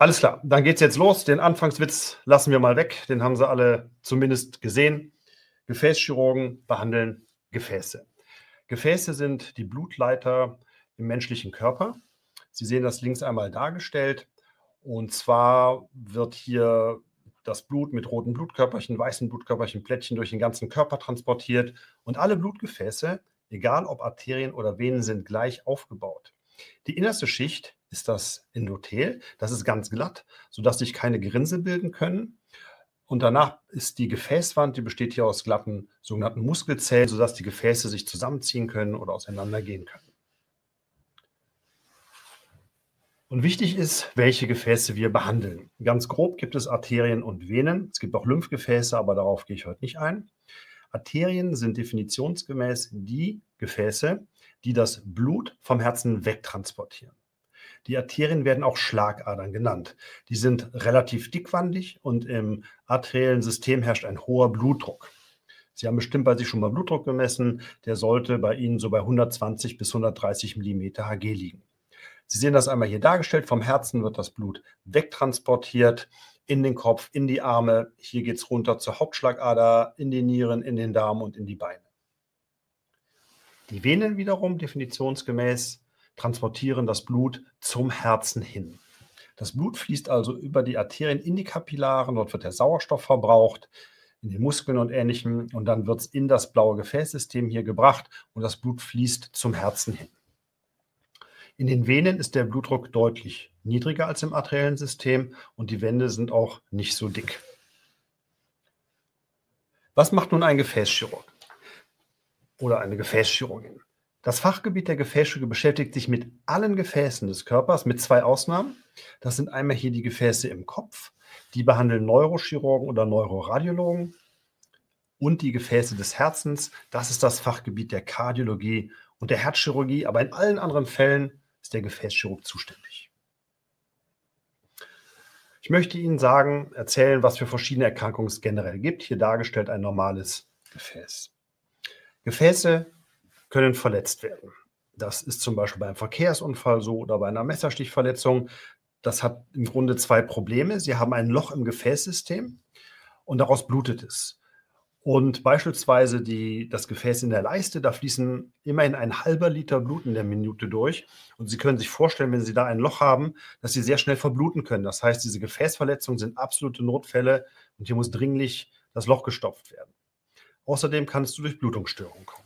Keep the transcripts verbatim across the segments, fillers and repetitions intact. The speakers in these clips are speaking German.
Alles klar, dann geht's jetzt los. Den Anfangswitz lassen wir mal weg. Den haben Sie alle zumindest gesehen. Gefäßchirurgen behandeln Gefäße. Gefäße sind die Blutleiter im menschlichen Körper. Sie sehen das links einmal dargestellt. Und zwar wird hier das Blut mit roten Blutkörperchen, weißen Blutkörperchen, Plättchen durch den ganzen Körper transportiert. Und alle Blutgefäße, egal ob Arterien oder Venen, sind gleich aufgebaut. Die innerste Schicht ist das Endothel. Das ist ganz glatt, sodass sich keine Gerinnsel bilden können. Und danach ist die Gefäßwand, die besteht hier aus glatten sogenannten Muskelzellen, sodass die Gefäße sich zusammenziehen können oder auseinandergehen können. Und wichtig ist, welche Gefäße wir behandeln. Ganz grob gibt es Arterien und Venen. Es gibt auch Lymphgefäße, aber darauf gehe ich heute nicht ein. Arterien sind definitionsgemäß die Gefäße, die das Blut vom Herzen wegtransportieren. Die Arterien werden auch Schlagadern genannt. Die sind relativ dickwandig und im arteriellen System herrscht ein hoher Blutdruck. Sie haben bestimmt bei sich schon mal Blutdruck gemessen. Der sollte bei Ihnen so bei hundertzwanzig bis hundertdreißig Millimeter Hg liegen. Sie sehen das einmal hier dargestellt. Vom Herzen wird das Blut wegtransportiert in den Kopf, in die Arme. Hier geht es runter zur Hauptschlagader, in die Nieren, in den Darm und in die Beine. Die Venen wiederum, definitionsgemäß, transportieren das Blut zum Herzen hin. Das Blut fließt also über die Arterien in die Kapillaren. Dort wird der Sauerstoff verbraucht, in den Muskeln und Ähnlichem. Und dann wird es in das blaue Gefäßsystem hier gebracht und das Blut fließt zum Herzen hin. In den Venen ist der Blutdruck deutlich niedriger als im arteriellen System und die Wände sind auch nicht so dick. Was macht nun ein Gefäßchirurg oder eine Gefäßchirurgin? Das Fachgebiet der Gefäßchirurgie beschäftigt sich mit allen Gefäßen des Körpers, mit zwei Ausnahmen. Das sind einmal hier die Gefäße im Kopf, die behandeln Neurochirurgen oder Neuroradiologen. Und die Gefäße des Herzens, das ist das Fachgebiet der Kardiologie und der Herzchirurgie, aber in allen anderen Fällen ist der Gefäßchirurg zuständig. Ich möchte Ihnen sagen, erzählen, was für verschiedene Erkrankungen es generell gibt. Hier dargestellt ein normales Gefäß. Gefäße können verletzt werden. Das ist zum Beispiel bei einem Verkehrsunfall so oder bei einer Messerstichverletzung. Das hat im Grunde zwei Probleme. Sie haben ein Loch im Gefäßsystem und daraus blutet es. Und beispielsweise die, das Gefäß in der Leiste, da fließen immerhin ein halber Liter Blut in der Minute durch. Und Sie können sich vorstellen, wenn Sie da ein Loch haben, dass Sie sehr schnell verbluten können. Das heißt, diese Gefäßverletzungen sind absolute Notfälle und hier muss dringlich das Loch gestopft werden. Außerdem kann es zu Durchblutungsstörungen kommen.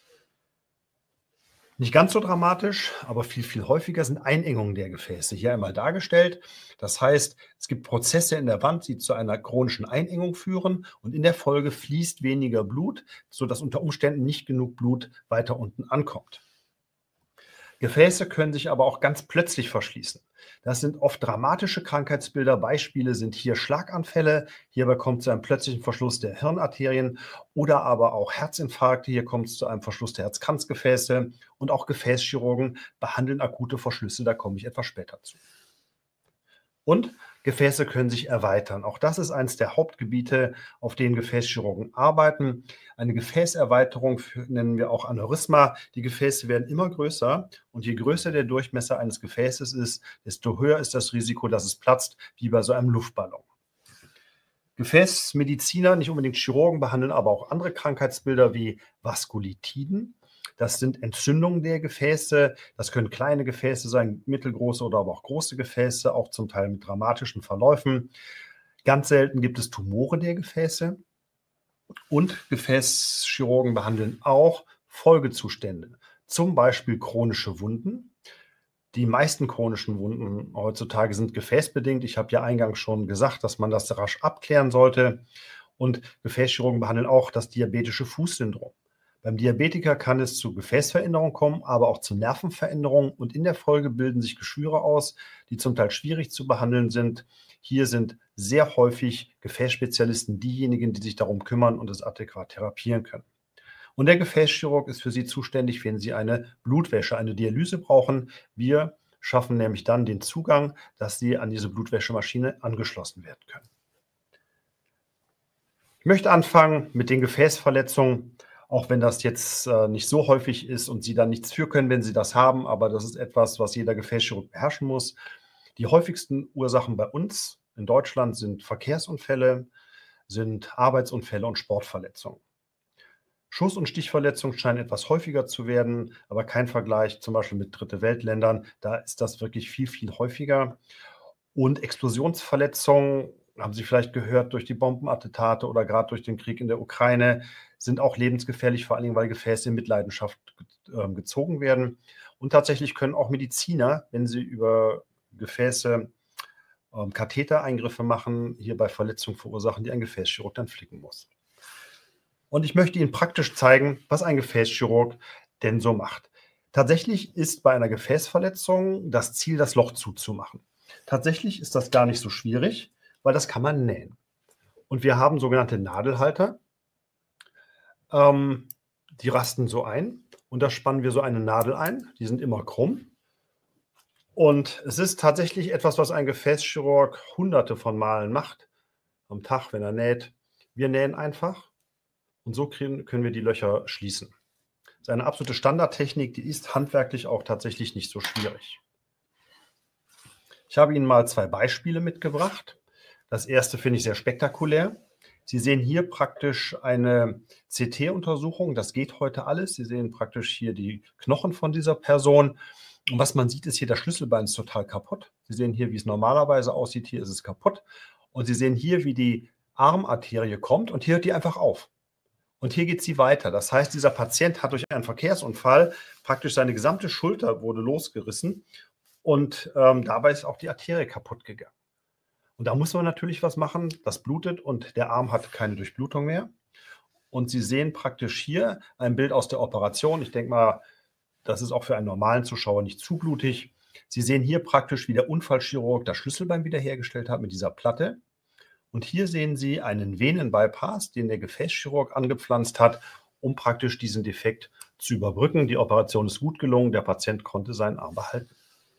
Nicht ganz so dramatisch, aber viel, viel häufiger sind Einengungen der Gefäße. Hier einmal dargestellt. Das heißt, es gibt Prozesse in der Wand, die zu einer chronischen Einengung führen und in der Folge fließt weniger Blut, sodass unter Umständen nicht genug Blut weiter unten ankommt. Gefäße können sich aber auch ganz plötzlich verschließen. Das sind oft dramatische Krankheitsbilder. Beispiele sind hier Schlaganfälle. Hierbei kommt es zu einem plötzlichen Verschluss der Hirnarterien oder aber auch Herzinfarkte. Hier kommt es zu einem Verschluss der Herzkranzgefäße. Und auch Gefäßchirurgen behandeln akute Verschlüsse. Da komme ich etwas später zu. Und Gefäße können sich erweitern. Auch das ist eines der Hauptgebiete, auf denen Gefäßchirurgen arbeiten. Eine Gefäßerweiterung nennen wir auch Aneurysma. Die Gefäße werden immer größer und je größer der Durchmesser eines Gefäßes ist, desto höher ist das Risiko, dass es platzt, wie bei so einem Luftballon. Gefäßmediziner, nicht unbedingt Chirurgen, behandeln aber auch andere Krankheitsbilder wie Vaskulitiden. Das sind Entzündungen der Gefäße. Das können kleine Gefäße sein, mittelgroße oder aber auch große Gefäße, auch zum Teil mit dramatischen Verläufen. Ganz selten gibt es Tumore der Gefäße. Und Gefäßchirurgen behandeln auch Folgezustände, zum Beispiel chronische Wunden. Die meisten chronischen Wunden heutzutage sind gefäßbedingt. Ich habe ja eingangs schon gesagt, dass man das rasch abklären sollte. Und Gefäßchirurgen behandeln auch das diabetische Fußsyndrom. Beim Diabetiker kann es zu Gefäßveränderungen kommen, aber auch zu Nervenveränderungen und in der Folge bilden sich Geschwüre aus, die zum Teil schwierig zu behandeln sind. Hier sind sehr häufig Gefäßspezialisten diejenigen, die sich darum kümmern und es adäquat therapieren können. Und der Gefäßchirurg ist für Sie zuständig, wenn Sie eine Blutwäsche, eine Dialyse brauchen. Wir schaffen nämlich dann den Zugang, dass Sie an diese Blutwäschemaschine angeschlossen werden können. Ich möchte anfangen mit den Gefäßverletzungen. Auch wenn das jetzt äh, nicht so häufig ist und Sie dann nichts für können, wenn Sie das haben, aber das ist etwas, was jeder Gefäßchirurg beherrschen muss. Die häufigsten Ursachen bei uns in Deutschland sind Verkehrsunfälle, sind Arbeitsunfälle und Sportverletzungen. Schuss- und Stichverletzungen scheinen etwas häufiger zu werden, aber kein Vergleich zum Beispiel mit Dritte Weltländern. Da ist das wirklich viel, viel häufiger. Und Explosionsverletzungen, haben Sie vielleicht gehört, durch die Bombenattentate oder gerade durch den Krieg in der Ukraine, sind auch lebensgefährlich, vor allen Dingen, weil Gefäße in Mitleidenschaft äh, gezogen werden. Und tatsächlich können auch Mediziner, wenn sie über Gefäße ähm, Kathetereingriffe machen, hierbei Verletzungen verursachen, die ein Gefäßchirurg dann flicken muss. Und ich möchte Ihnen praktisch zeigen, was ein Gefäßchirurg denn so macht. Tatsächlich ist bei einer Gefäßverletzung das Ziel, das Loch zuzumachen. Tatsächlich ist das gar nicht so schwierig, weil das kann man nähen. Und wir haben sogenannte Nadelhalter. Ähm, die rasten so ein und da spannen wir so eine Nadel ein. Die sind immer krumm. Und es ist tatsächlich etwas, was ein Gefäßchirurg hunderte von Malen macht am Tag, wenn er näht. Wir nähen einfach und so kriegen, können wir die Löcher schließen. Das ist eine absolute Standardtechnik, die ist handwerklich auch tatsächlich nicht so schwierig. Ich habe Ihnen mal zwei Beispiele mitgebracht. Das erste finde ich sehr spektakulär. Sie sehen hier praktisch eine C T-Untersuchung. Das geht heute alles. Sie sehen praktisch hier die Knochen von dieser Person. Und was man sieht, ist hier, das Schlüsselbein ist total kaputt. Sie sehen hier, wie es normalerweise aussieht. Hier ist es kaputt. Und Sie sehen hier, wie die Armarterie kommt. Und hier hört die einfach auf. Und hier geht sie weiter. Das heißt, dieser Patient hat durch einen Verkehrsunfall praktisch seine gesamte Schulter wurde losgerissen. Und ähm, dabei ist auch die Arterie kaputt gegangen. Und da muss man natürlich was machen. Das blutet und der Arm hat keine Durchblutung mehr. Und Sie sehen praktisch hier ein Bild aus der Operation. Ich denke mal, das ist auch für einen normalen Zuschauer nicht zu blutig. Sie sehen hier praktisch, wie der Unfallchirurg das Schlüsselbein wiederhergestellt hat mit dieser Platte. Und hier sehen Sie einen Venenbypass, den der Gefäßchirurg angepflanzt hat, um praktisch diesen Defekt zu überbrücken. Die Operation ist gut gelungen. Der Patient konnte seinen Arm behalten.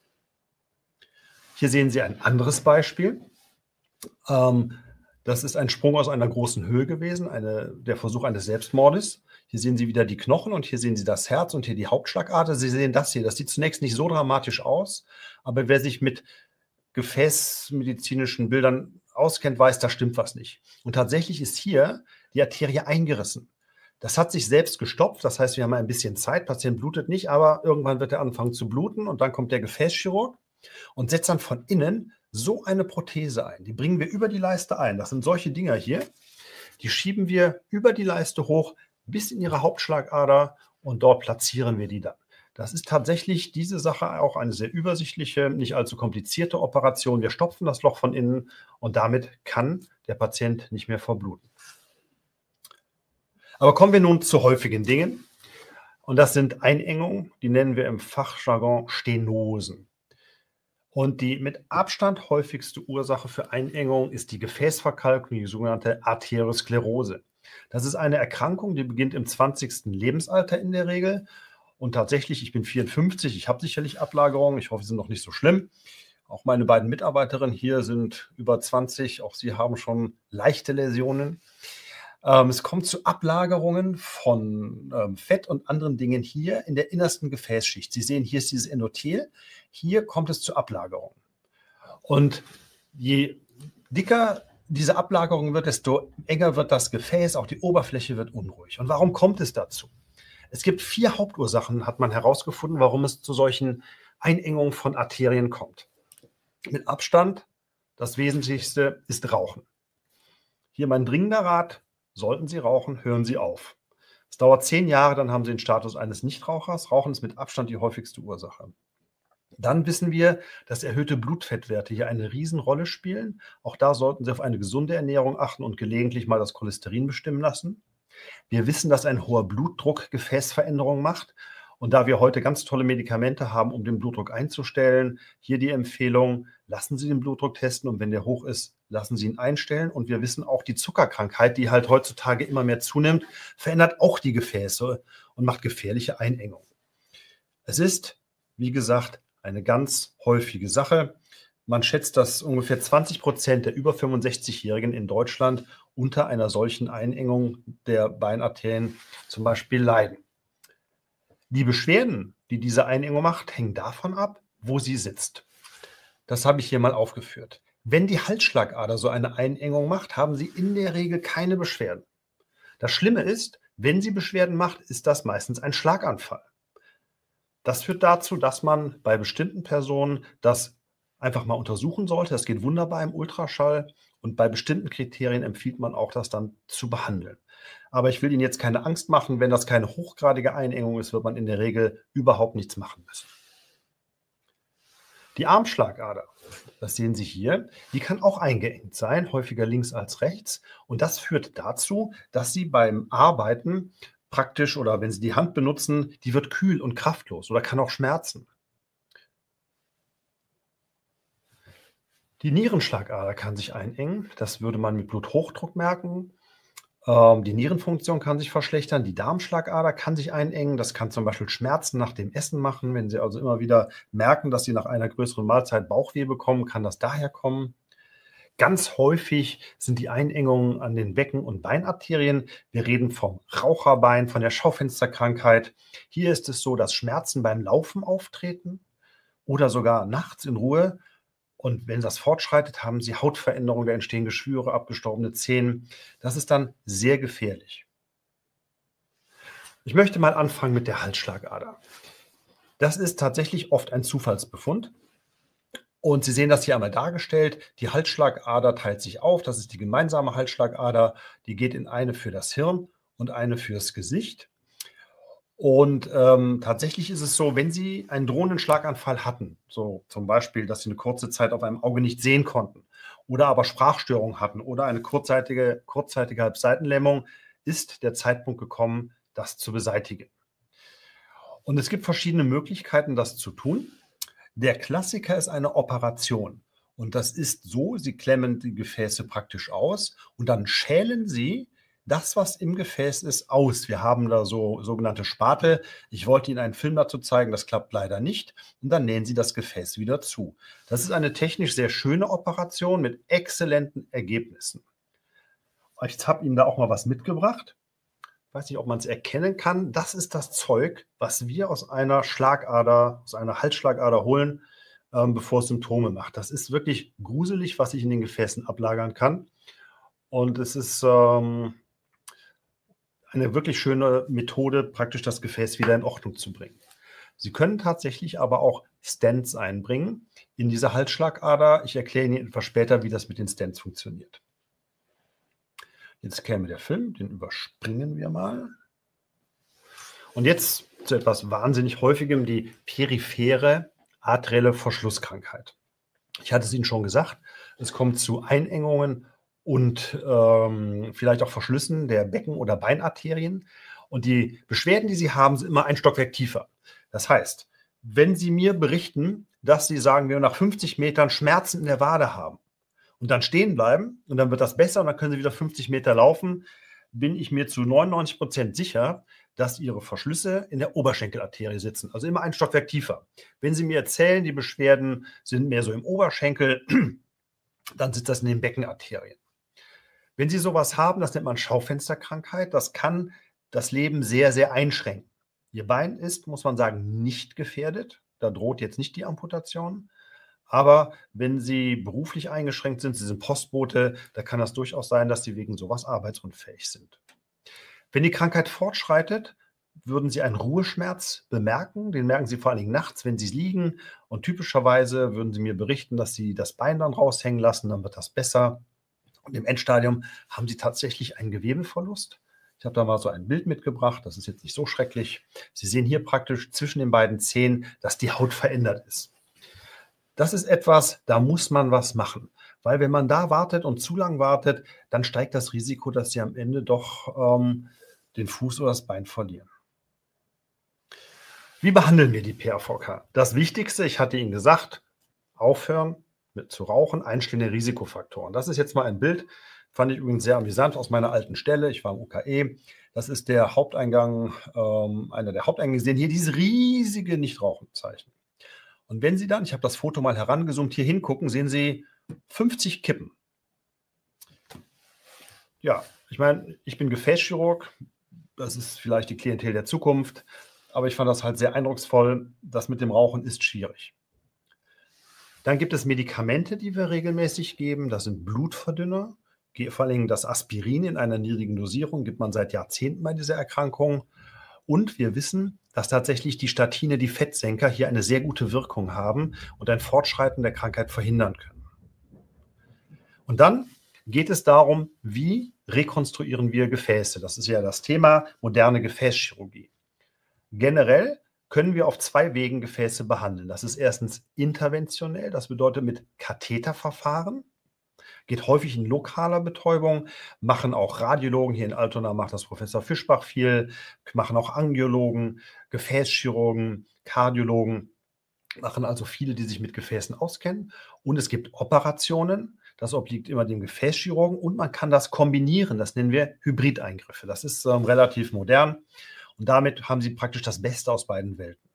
Hier sehen Sie ein anderes Beispiel. Ähm, das ist ein Sprung aus einer großen Höhe gewesen, eine, der Versuch eines Selbstmordes. Hier sehen Sie wieder die Knochen und hier sehen Sie das Herz und hier die Hauptschlagader. Sie sehen das hier. Das sieht zunächst nicht so dramatisch aus, aber wer sich mit gefäßmedizinischen Bildern auskennt, weiß, da stimmt was nicht. Und tatsächlich ist hier die Arterie eingerissen. Das hat sich selbst gestopft, das heißt, wir haben ein bisschen Zeit, Patient blutet nicht, aber irgendwann wird er anfangen zu bluten und dann kommt der Gefäßchirurg und setzt dann von innen so eine Prothese ein. Die bringen wir über die Leiste ein. Das sind solche Dinger hier. Die schieben wir über die Leiste hoch bis in ihre Hauptschlagader und dort platzieren wir die dann. Das ist tatsächlich diese Sache auch eine sehr übersichtliche, nicht allzu komplizierte Operation. Wir stopfen das Loch von innen und damit kann der Patient nicht mehr verbluten. Aber kommen wir nun zu häufigen Dingen. Und das sind Einengungen, die nennen wir im Fachjargon Stenosen. Und die mit Abstand häufigste Ursache für Einengung ist die Gefäßverkalkung, die sogenannte Arteriosklerose. Das ist eine Erkrankung, die beginnt im zwanzigsten Lebensalter in der Regel. Und tatsächlich, ich bin vierundfünfzig, ich habe sicherlich Ablagerungen, ich hoffe, sie sind noch nicht so schlimm. Auch meine beiden Mitarbeiterinnen hier sind über zwanzig, auch sie haben schon leichte Läsionen. Ähm, es kommt zu Ablagerungen von ähm, Fett und anderen Dingen hier in der innersten Gefäßschicht. Sie sehen, hier ist dieses Endothel, hier kommt es zu Ablagerungen. Und je dicker diese Ablagerung wird, desto enger wird das Gefäß, auch die Oberfläche wird unruhig. Und warum kommt es dazu? Es gibt vier Hauptursachen, hat man herausgefunden, warum es zu solchen Einengungen von Arterien kommt. Mit Abstand, das Wesentlichste ist Rauchen. Hier mein dringender Rat: Sollten Sie rauchen, hören Sie auf. Es dauert zehn Jahre, dann haben Sie den Status eines Nichtrauchers. Rauchen ist mit Abstand die häufigste Ursache. Dann wissen wir, dass erhöhte Blutfettwerte hier eine Riesenrolle spielen. Auch da sollten Sie auf eine gesunde Ernährung achten und gelegentlich mal das Cholesterin bestimmen lassen. Wir wissen, dass ein hoher Blutdruck Gefäßveränderungen macht. Und da wir heute ganz tolle Medikamente haben, um den Blutdruck einzustellen, hier die Empfehlung: Lassen Sie den Blutdruck testen und wenn der hoch ist, lassen Sie ihn einstellen. Und wir wissen auch, die Zuckerkrankheit, die halt heutzutage immer mehr zunimmt, verändert auch die Gefäße und macht gefährliche Einengungen. Es ist, wie gesagt, eine ganz häufige Sache. Man schätzt, dass ungefähr zwanzig Prozent der über fünfundsechzigjährigen in Deutschland unter einer solchen Einengung der Beinarterien zum Beispiel leiden. Die Beschwerden, die diese Einengung macht, hängen davon ab, wo sie sitzt. Das habe ich hier mal aufgeführt. Wenn die Halsschlagader so eine Einengung macht, haben Sie in der Regel keine Beschwerden. Das Schlimme ist, wenn sie Beschwerden macht, ist das meistens ein Schlaganfall. Das führt dazu, dass man bei bestimmten Personen das einfach mal untersuchen sollte. Das geht wunderbar im Ultraschall und bei bestimmten Kriterien empfiehlt man auch, das dann zu behandeln. Aber ich will Ihnen jetzt keine Angst machen. Wenn das keine hochgradige Einengung ist, wird man in der Regel überhaupt nichts machen müssen. Die Armschlagader, das sehen Sie hier, die kann auch eingeengt sein, häufiger links als rechts. Und das führt dazu, dass Sie beim Arbeiten praktisch oder wenn Sie die Hand benutzen, die wird kühl und kraftlos oder kann auch schmerzen. Die Nierenschlagader kann sich einengen. Das würde man mit Bluthochdruck merken. Ähm, die Nierenfunktion kann sich verschlechtern. Die Darmschlagader kann sich einengen. Das kann zum Beispiel Schmerzen nach dem Essen machen. Wenn Sie also immer wieder merken, dass Sie nach einer größeren Mahlzeit Bauchweh bekommen, kann das daher kommen. Ganz häufig sind die Einengungen an den Becken- und Beinarterien. Wir reden vom Raucherbein, von der Schaufensterkrankheit. Hier ist es so, dass Schmerzen beim Laufen auftreten oder sogar nachts in Ruhe. Und wenn das fortschreitet, haben Sie Hautveränderungen, da entstehen Geschwüre, abgestorbene Zähne. Das ist dann sehr gefährlich. Ich möchte mal anfangen mit der Halsschlagader. Das ist tatsächlich oft ein Zufallsbefund. Und Sie sehen das hier einmal dargestellt. Die Halsschlagader teilt sich auf. Das ist die gemeinsame Halsschlagader. Die geht in eine für das Hirn und eine fürs Gesicht. Und ähm, tatsächlich ist es so, wenn Sie einen drohenden Schlaganfall hatten, so zum Beispiel, dass Sie eine kurze Zeit auf einem Auge nicht sehen konnten oder aber Sprachstörungen hatten oder eine kurzzeitige, kurzzeitige Halbseitenlähmung, ist der Zeitpunkt gekommen, das zu beseitigen. Und es gibt verschiedene Möglichkeiten, das zu tun. Der Klassiker ist eine Operation. Und das ist so, Sie klemmen die Gefäße praktisch aus und dann schälen Sie das, was im Gefäß ist, aus. Wir haben da so sogenannte Spatel. Ich wollte Ihnen einen Film dazu zeigen, das klappt leider nicht. Und dann nähen Sie das Gefäß wieder zu. Das ist eine technisch sehr schöne Operation mit exzellenten Ergebnissen. Ich habe Ihnen da auch mal was mitgebracht. Ich weiß nicht, ob man es erkennen kann. Das ist das Zeug, was wir aus einer Schlagader, aus einer Halsschlagader holen, ähm, bevor es Symptome macht. Das ist wirklich gruselig, was sich in den Gefäßen ablagern kann. Und es ist ähm, eine wirklich schöne Methode, praktisch das Gefäß wieder in Ordnung zu bringen. Sie können tatsächlich aber auch Stents einbringen in diese Halsschlagader. Ich erkläre Ihnen etwas später, wie das mit den Stents funktioniert. Jetzt käme der Film, den überspringen wir mal. Und jetzt zu etwas wahnsinnig Häufigem, die periphere arterielle Verschlusskrankheit. Ich hatte es Ihnen schon gesagt, es kommt zu Einengungen und ähm, vielleicht auch Verschlüssen der Becken- oder Beinarterien. Und die Beschwerden, die Sie haben, sind immer ein Stockwerk tiefer. Das heißt, wenn Sie mir berichten, dass Sie, sagen wir, nach fünfzig Metern Schmerzen in der Wade haben und dann stehen bleiben und dann wird das besser und dann können Sie wieder fünfzig Meter laufen, bin ich mir zu neunundneunzig Prozent sicher, dass Ihre Verschlüsse in der Oberschenkelarterie sitzen, also immer ein Stockwerk tiefer. Wenn Sie mir erzählen, die Beschwerden sind mehr so im Oberschenkel, dann sitzt das in den Beckenarterien. Wenn Sie sowas haben, das nennt man Schaufensterkrankheit, das kann das Leben sehr, sehr einschränken. Ihr Bein ist, muss man sagen, nicht gefährdet. Da droht jetzt nicht die Amputation. Aber wenn Sie beruflich eingeschränkt sind, Sie sind Postbote, da kann das durchaus sein, dass Sie wegen sowas arbeitsunfähig sind. Wenn die Krankheit fortschreitet, würden Sie einen Ruheschmerz bemerken. Den merken Sie vor allen Dingen nachts, wenn Sie liegen. Und typischerweise würden Sie mir berichten, dass Sie das Bein dann raushängen lassen, dann wird das besser. Und im Endstadium haben Sie tatsächlich einen Gewebeverlust. Ich habe da mal so ein Bild mitgebracht, das ist jetzt nicht so schrecklich. Sie sehen hier praktisch zwischen den beiden Zähnen, dass die Haut verändert ist. Das ist etwas, da muss man was machen. Weil wenn man da wartet und zu lang wartet, dann steigt das Risiko, dass Sie am Ende doch ähm, den Fuß oder das Bein verlieren. Wie behandeln wir die P A V K? Das Wichtigste, ich hatte Ihnen gesagt, aufhören mit zu rauchen, einzelne Risikofaktoren. Das ist jetzt mal ein Bild, fand ich übrigens sehr amüsant aus meiner alten Stelle. Ich war im U K E. Das ist der Haupteingang, ähm, einer der Haupteingänge. Sie sehen hier dieses riesige Nichtrauchenzeichen. Und wenn Sie dann, ich habe das Foto mal herangezoomt, hier hingucken, sehen Sie fünfzig Kippen. Ja, ich meine, ich bin Gefäßchirurg. Das ist vielleicht die Klientel der Zukunft. Aber ich fand das halt sehr eindrucksvoll. Das mit dem Rauchen ist schwierig. Dann gibt es Medikamente, die wir regelmäßig geben. Das sind Blutverdünner. Vor allem das Aspirin in einer niedrigen Dosierung gibt man seit Jahrzehnten bei dieser Erkrankung. Und wir wissen, dass tatsächlich die Statine, die Fettsenker, hier eine sehr gute Wirkung haben und ein Fortschreiten der Krankheit verhindern können. Und dann geht es darum, wie rekonstruieren wir Gefäße. Das ist ja das Thema moderne Gefäßchirurgie. Generell können wir auf zwei Wegen Gefäße behandeln. Das ist erstens interventionell, das bedeutet mit Katheterverfahren. Geht häufig in lokaler Betäubung, machen auch Radiologen, hier in Altona macht das Professor Fischbach viel, machen auch Angiologen, Gefäßchirurgen, Kardiologen, machen also viele, die sich mit Gefäßen auskennen. Und es gibt Operationen, das obliegt immer dem Gefäßchirurgen und man kann das kombinieren, das nennen wir Hybrideingriffe. Das ist ähm, relativ modern und damit haben Sie praktisch das Beste aus beiden Welten.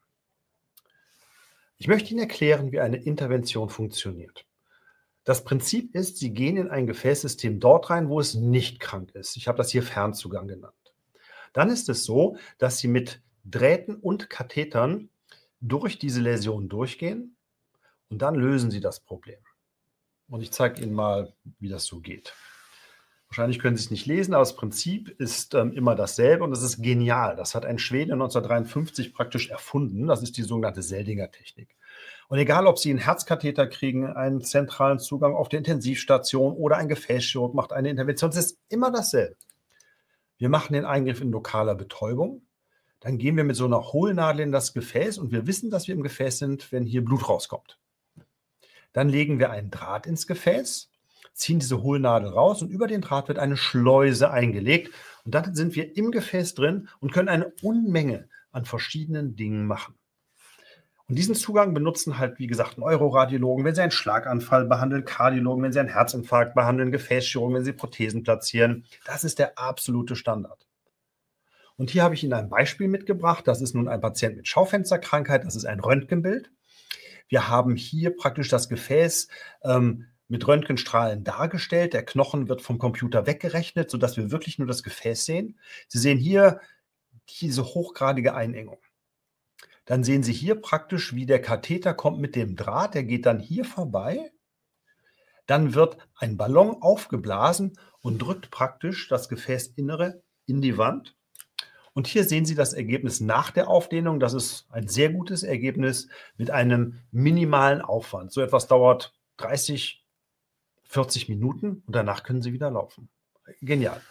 Ich möchte Ihnen erklären, wie eine Intervention funktioniert. Das Prinzip ist, Sie gehen in ein Gefäßsystem dort rein, wo es nicht krank ist. Ich habe das hier Fernzugang genannt. Dann ist es so, dass Sie mit Drähten und Kathetern durch diese Läsion durchgehen und dann lösen Sie das Problem. Und ich zeige Ihnen mal, wie das so geht. Wahrscheinlich können Sie es nicht lesen, aber das Prinzip ist ähm, immer dasselbe und es ist genial. Das hat ein Schwede neunzehnhundertdreiundfünfzig praktisch erfunden. Das ist die sogenannte Seldinger-Technik. Und egal, ob Sie einen Herzkatheter kriegen, einen zentralen Zugang auf der Intensivstation oder ein Gefäßchirurg macht eine Intervention, es ist immer dasselbe. Wir machen den Eingriff in lokaler Betäubung, dann gehen wir mit so einer Hohlnadel in das Gefäß und wir wissen, dass wir im Gefäß sind, wenn hier Blut rauskommt. Dann legen wir einen Draht ins Gefäß, ziehen diese Hohlnadel raus und über den Draht wird eine Schleuse eingelegt und dann sind wir im Gefäß drin und können eine Unmenge an verschiedenen Dingen machen. Und diesen Zugang benutzen halt, wie gesagt, Neuroradiologen, wenn sie einen Schlaganfall behandeln, Kardiologen, wenn sie einen Herzinfarkt behandeln, Gefäßchirurgen, wenn sie Prothesen platzieren. Das ist der absolute Standard. Und hier habe ich Ihnen ein Beispiel mitgebracht. Das ist nun ein Patient mit Schaufensterkrankheit. Das ist ein Röntgenbild. Wir haben hier praktisch das Gefäß ähm, mit Röntgenstrahlen dargestellt. Der Knochen wird vom Computer weggerechnet, sodass wir wirklich nur das Gefäß sehen. Sie sehen hier diese hochgradige Einengung. Dann sehen Sie hier praktisch, wie der Katheter kommt mit dem Draht. Der geht dann hier vorbei. Dann wird ein Ballon aufgeblasen und drückt praktisch das Gefäßinnere in die Wand. Und hier sehen Sie das Ergebnis nach der Aufdehnung. Das ist ein sehr gutes Ergebnis mit einem minimalen Aufwand. So etwas dauert dreißig, vierzig Minuten und danach können Sie wieder laufen. Genial.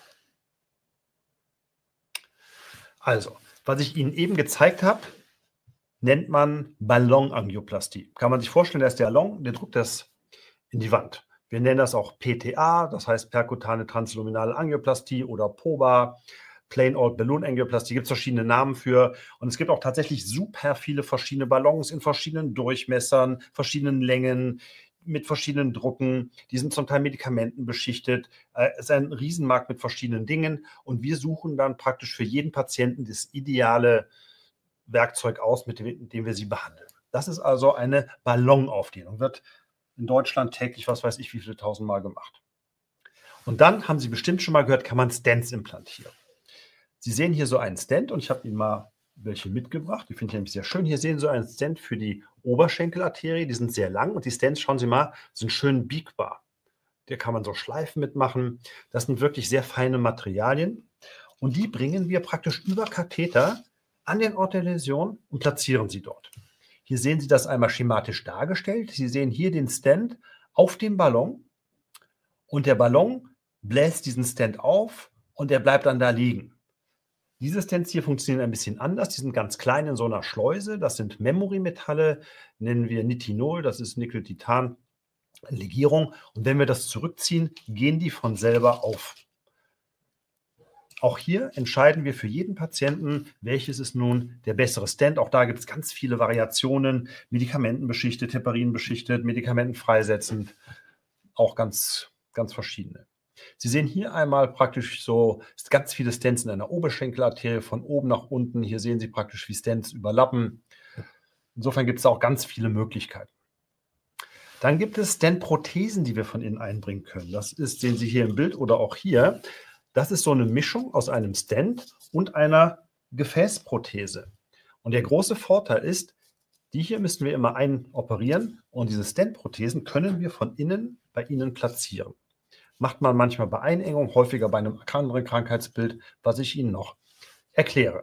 Also, was ich Ihnen eben gezeigt habe, nennt man Ballonangioplastie. Kann man sich vorstellen, da ist der Ballon, der drückt das in die Wand. Wir nennen das auch P T A, das heißt perkutane transluminale Angioplastie oder P O B A, Plain Old Balloon Angioplastie, gibt es verschiedene Namen für. Und es gibt auch tatsächlich super viele verschiedene Ballons in verschiedenen Durchmessern, verschiedenen Längen, mit verschiedenen Drucken. Die sind zum Teil medikamitenbeschichtet. Es ist ein Riesenmarkt mit verschiedenen Dingen. Und wir suchen dann praktisch für jeden Patienten das ideale Werkzeug aus, mit dem, mit dem wir sie behandeln. Das ist also eine Ballonaufdehnung. Wird in Deutschland täglich, was weiß ich, wie viele tausendmal gemacht. Und dann haben Sie bestimmt schon mal gehört, kann man Stents implantieren. Sie sehen hier so einen Stent und ich habe Ihnen mal welche mitgebracht. Die finde ich nämlich sehr schön. Hier sehen Sie einen Stent für die Oberschenkelarterie. Die sind sehr lang und die Stents, schauen Sie mal, sind schön biegbar. Da kann man so Schleifen mitmachen. Das sind wirklich sehr feine Materialien. Und die bringen wir praktisch über Katheter an den Ort der Läsion und platzieren sie dort. Hier sehen Sie das einmal schematisch dargestellt. Sie sehen hier den Stent auf dem Ballon und der Ballon bläst diesen Stent auf und er bleibt dann da liegen. Diese Stents hier funktionieren ein bisschen anders. Die sind ganz klein in so einer Schleuse. Das sind Memory-Metalle, nennen wir Nitinol, das ist Nickel-Titan-Legierung. Und wenn wir das zurückziehen, gehen die von selber auf. Auch hier entscheiden wir für jeden Patienten, welches ist nun der bessere Stent. Auch da gibt es ganz viele Variationen, medikamentenbeschichtet, heparinbeschichtet, medikamentenfreisetzend, auch ganz, ganz verschiedene. Sie sehen hier einmal praktisch so ganz viele Stents in einer Oberschenkelarterie von oben nach unten. Hier sehen Sie praktisch, wie Stents überlappen. Insofern gibt es auch ganz viele Möglichkeiten. Dann gibt es Stent-Prothesen, die wir von innen einbringen können. Das ist, sehen Sie hier im Bild oder auch hier. Das ist so eine Mischung aus einem Stent und einer Gefäßprothese. Und der große Vorteil ist, Die hier müssen wir immer einoperieren und diese Stent-Prothesen können wir von innen bei Ihnen platzieren. Macht man manchmal bei Einengung, häufiger bei einem anderen Krankheitsbild, was ich Ihnen noch erkläre.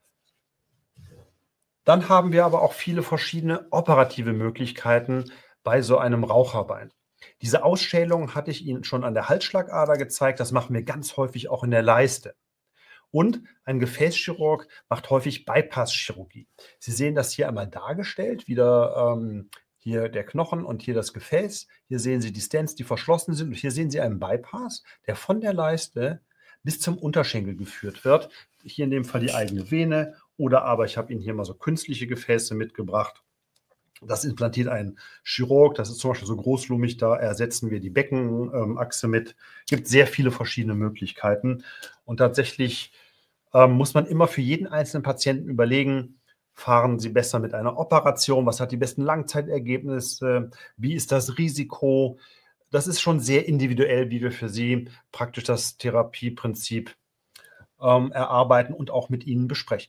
Dann haben wir aber auch viele verschiedene operative Möglichkeiten bei so einem Raucherbein. Diese Ausschälung hatte ich Ihnen schon an der Halsschlagader gezeigt. Das machen wir ganz häufig auch in der Leiste. Und ein Gefäßchirurg macht häufig Bypass-Chirurgie. Sie sehen das hier einmal dargestellt, wieder ähm, hier der Knochen und hier das Gefäß. Hier sehen Sie die Stents, die verschlossen sind. Und hier sehen Sie einen Bypass, der von der Leiste bis zum Unterschenkel geführt wird. Hier in dem Fall die eigene Vene oder aber ich habe Ihnen hier mal so künstliche Gefäße mitgebracht. Das implantiert ein Chirurg, das ist zum Beispiel so großlumig, da ersetzen wir die Beckenachse mit. Es gibt sehr viele verschiedene Möglichkeiten und tatsächlich ähm, muss man immer für jeden einzelnen Patienten überlegen, fahren Sie besser mit einer Operation, was hat die besten Langzeitergebnisse, wie ist das Risiko. Das ist schon sehr individuell, wie wir für Sie praktisch das Therapieprinzip ähm, erarbeiten und auch mit Ihnen besprechen.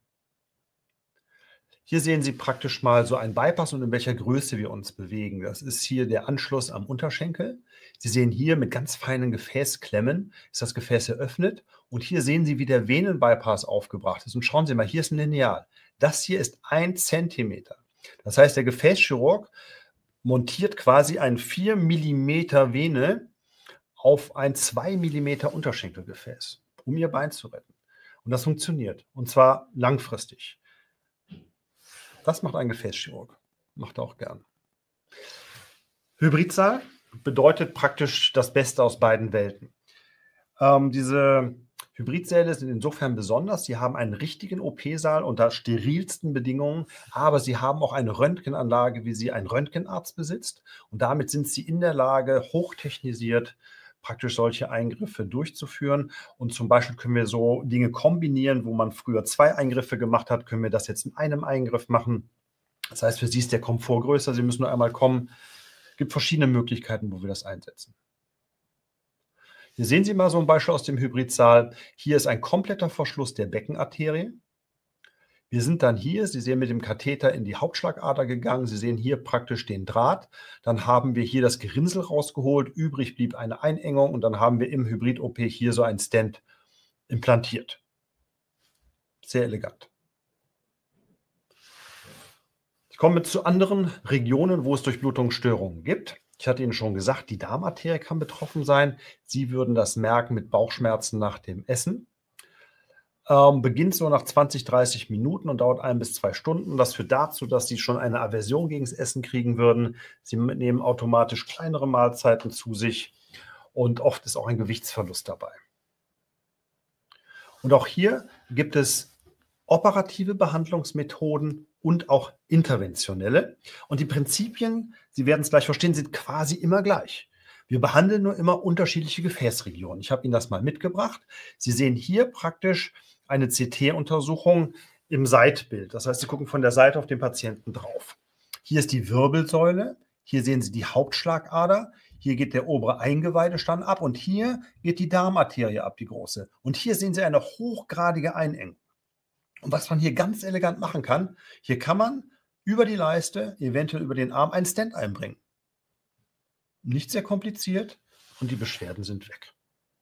Hier sehen Sie praktisch mal so einen Bypass und in welcher Größe wir uns bewegen. Das ist hier der Anschluss am Unterschenkel. Sie sehen hier mit ganz feinen Gefäßklemmen ist das Gefäß eröffnet und hier sehen Sie, wie der Venenbypass aufgebracht ist. Und schauen Sie mal, hier ist ein Lineal. Das hier ist ein Zentimeter. Das heißt, der Gefäßchirurg montiert quasi ein vier Millimeter Vene auf ein zwei Millimeter Unterschenkelgefäß, um Ihr Bein zu retten. Und das funktioniert. Und zwar langfristig. Das macht ein Gefäßchirurg. Macht er auch gern. Hybridsaal bedeutet praktisch das Beste aus beiden Welten. Ähm, diese Hybridsäle sind insofern besonders, sie haben einen richtigen O P-Saal unter sterilsten Bedingungen, aber sie haben auch eine Röntgenanlage, wie sie ein Röntgenarzt besitzt. Und damit sind sie in der Lage, hochtechnisiert praktisch solche Eingriffe durchzuführen. Und zum Beispiel können wir so Dinge kombinieren, wo man früher zwei Eingriffe gemacht hat, können wir das jetzt in einem Eingriff machen. Das heißt, für Sie ist der Komfort größer, Sie müssen nur einmal kommen. Es gibt verschiedene Möglichkeiten, wo wir das einsetzen. Hier sehen Sie mal so ein Beispiel aus dem Hybridsaal. Hier ist ein kompletter Verschluss der Beckenarterie. Wir sind dann hier, Sie sehen mit dem Katheter in die Hauptschlagader gegangen. Sie sehen hier praktisch den Draht. Dann haben wir hier das Gerinnsel rausgeholt. Übrig blieb eine Einengung und dann haben wir im Hybrid-O P hier so ein Stent implantiert. Sehr elegant. Ich komme zu anderen Regionen, wo es Durchblutungsstörungen gibt. Ich hatte Ihnen schon gesagt, die Darmarterie kann betroffen sein. Sie würden das merken mit Bauchschmerzen nach dem Essen. Ähm, beginnt so nach zwanzig, dreißig Minuten und dauert ein bis zwei Stunden. Das führt dazu, dass Sie schon eine Aversion gegen das Essen kriegen würden. Sie nehmen automatisch kleinere Mahlzeiten zu sich und oft ist auch ein Gewichtsverlust dabei. Und auch hier gibt es operative Behandlungsmethoden und auch interventionelle. Und die Prinzipien, Sie werden es gleich verstehen, sind quasi immer gleich. Wir behandeln nur immer unterschiedliche Gefäßregionen. Ich habe Ihnen das mal mitgebracht. Sie sehen hier praktisch eine C T-Untersuchung im Seitbild. Das heißt, Sie gucken von der Seite auf den Patienten drauf. Hier ist die Wirbelsäule. Hier sehen Sie die Hauptschlagader. Hier geht der obere Eingeweidestand ab und hier geht die Darmarterie ab, die große. Und hier sehen Sie eine hochgradige Einengung. Und was man hier ganz elegant machen kann, hier kann man über die Leiste, eventuell über den Arm, einen Stent einbringen. Nicht sehr kompliziert und die Beschwerden sind weg.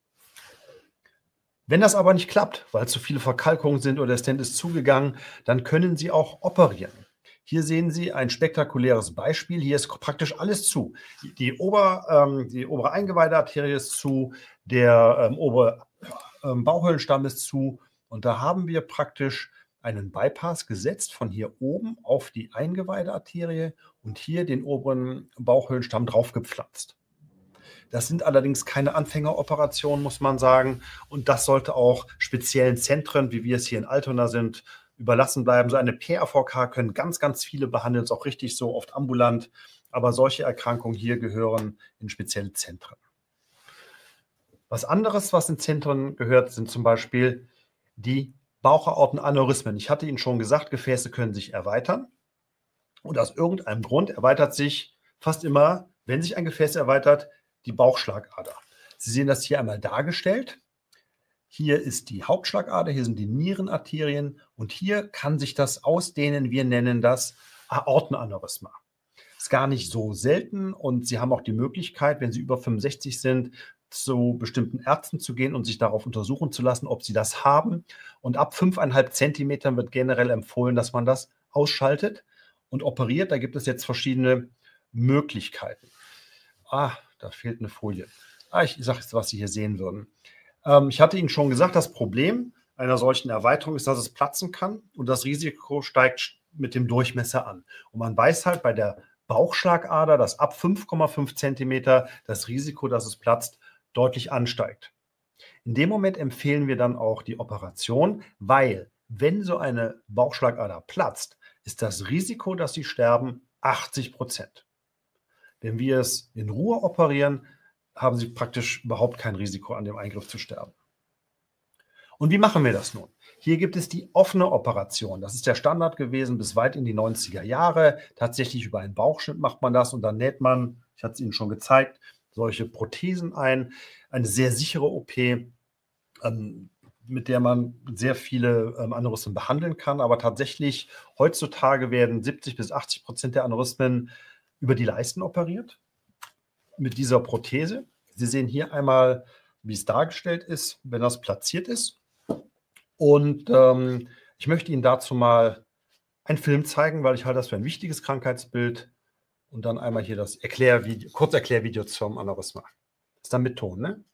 Wenn das aber nicht klappt, weil zu viele Verkalkungen sind oder der Stent ist zugegangen, dann können Sie auch operieren. Hier sehen Sie ein spektakuläres Beispiel. Hier ist praktisch alles zu. Die, Ober, ähm, die obere Eingeweidearterie ist zu, der ähm, obere ähm, Bauchhöhlenstamm ist zu. Und da haben wir praktisch einen Bypass gesetzt von hier oben auf die Eingeweidearterie und hier den oberen Bauchhöhlenstamm draufgepflanzt. Das sind allerdings keine Anfängeroperationen, muss man sagen. Und das sollte auch speziellen Zentren, wie wir es hier in Altona sind, überlassen bleiben. So eine P R V K können ganz, ganz viele behandeln, ist auch richtig so, oft ambulant. Aber solche Erkrankungen hier gehören in spezielle Zentren. Was anderes, was in Zentren gehört, sind zum Beispiel die Bauchaortenaneurysmen. Ich hatte Ihnen schon gesagt, Gefäße können sich erweitern. Und aus irgendeinem Grund erweitert sich fast immer, wenn sich ein Gefäß erweitert, die Bauchschlagader. Sie sehen das hier einmal dargestellt. Hier ist die Hauptschlagader, hier sind die Nierenarterien und hier kann sich das ausdehnen. Wir nennen das Aortenaneurysma. Ist gar nicht so selten und Sie haben auch die Möglichkeit, wenn Sie über fünfundsechzig sind, zu bestimmten Ärzten zu gehen und sich darauf untersuchen zu lassen, ob Sie das haben. Und ab fünfeinhalb Zentimetern wird generell empfohlen, dass man das ausschaltet und operiert. Da gibt es jetzt verschiedene Möglichkeiten. Ah, da fehlt eine Folie. Ah, ich sage jetzt, was Sie hier sehen würden. Ähm, ich hatte Ihnen schon gesagt, das Problem einer solchen Erweiterung ist, dass es platzen kann und das Risiko steigt mit dem Durchmesser an. Und man weiß halt bei der Bauchschlagader, dass ab fünf Komma fünf Zentimeter das Risiko, dass es platzt, deutlich ansteigt. In dem Moment empfehlen wir dann auch die Operation, weil wenn so eine Bauchschlagader platzt, ist das Risiko, dass Sie sterben, achtzig Prozent. Wenn wir es in Ruhe operieren, haben Sie praktisch überhaupt kein Risiko, an dem Eingriff zu sterben. Und wie machen wir das nun? Hier gibt es die offene Operation. Das ist der Standard gewesen bis weit in die neunziger Jahre. Tatsächlich über einen Bauchschnitt macht man das und dann näht man, ich hatte es Ihnen schon gezeigt, solche Prothesen ein. Eine sehr sichere O P, ähm, mit der man sehr viele ähm, Aneurysmen behandeln kann. Aber tatsächlich, heutzutage werden siebzig bis achtzig Prozent der Aneurysmen über die Leisten operiert mit dieser Prothese. Sie sehen hier einmal, wie es dargestellt ist, wenn das platziert ist. Und ähm, ich möchte Ihnen dazu mal einen Film zeigen, weil ich halte das für ein wichtiges Krankheitsbild. Und dann einmal hier das Erklärvideo, Kurzerklärvideo zum Aneurysma. Ist dann mit Ton, ne?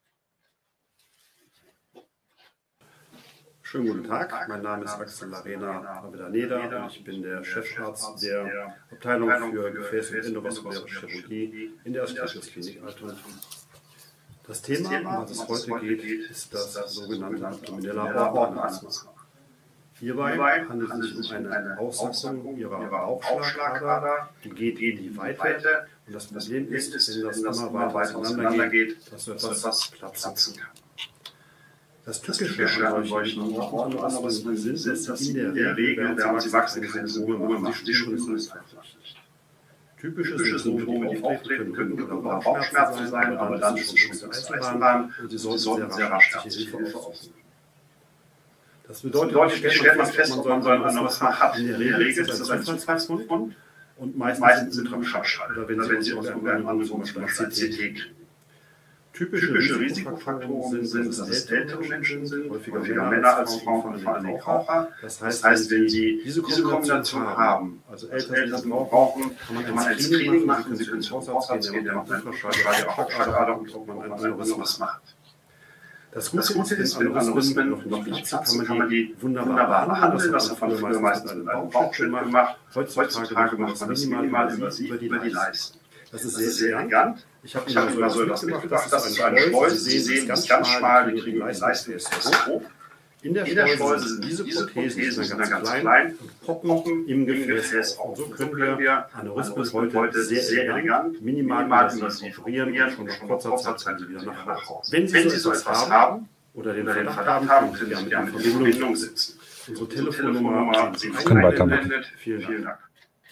Schönen guten Tag, mein Name ist Axel Larena Avellaneda und ich bin der Chefarzt der Abteilung für Gefäß- und endovaskuläre Chirurgie in der Asklepios-Klinik Altona. Das Thema, um das es heute geht, ist das sogenannte abdominelle Aortenaneurysma. Hierbei handelt es sich um eine Aussackung Ihrer Bauchschlagader, die geht in die Weite und das Problem ist, wenn das immer weiter auseinander geht, dass so etwas platzen kann. Das Typische an solchen Aortenaneurysmen sind, dass sie in der Regel, während sie wachsen, keine Symptome machen. Sie spüren es einfach nicht. Typische Symptome, die auftreten können, können oder Bauchschmerzen sein, aber dann ist es schon zur Eisenbahn und sie sollten sehr rasch ärztliche Hilfe aufsuchen. Das bedeutet, stellt man fest, ob man so ein Aneurysma hat. In der Regel ist das ein Zufallsfund und meistens sind Ultraschall oder wenn sie aus irgendeinem anderen, zum Beispiel C T kriegen. Typische Risikofaktoren sind, dass es ältere Menschen sind, häufiger Männer als Frauen, vor allem Raucher. Das heißt, wenn Sie diese Kombination haben, also älter sind rauchen, kann man ein Training machen, Sie können zum Hausarzt gehen, der macht einen Ultraschall der Bauchschlagader und ob man ein Aneurysma macht. Das Gute ist, wenn Aneurysmen noch nicht platzen, kann man die wunderbar behandeln. Das hat man früher meistens einen Bauchschnitt gemacht. Heutzutage macht man das minimal invasiv über die Leisten. Das ist sehr, sehr elegant. Ich habe Ihnen mal so etwas mitgebracht. Das ist eine Schleuse. Sie sehen, es ist ganz schmal. Wir kriegen die Leisten erst hoch. In der Schleuse sind diese Prothesen ganz klein und poppen im Gefäß auf. Und so können wir Aneurysmen heute sehr elegant, minimal invasiv operieren und schon nach kurzer Zeit sind sie wieder nach Hause. Wenn Sie so etwas haben oder den Verdacht haben, können Sie gerne in Verbindung setzen. Unsere Telefonnummer sind eingeblendet. Vielen Dank.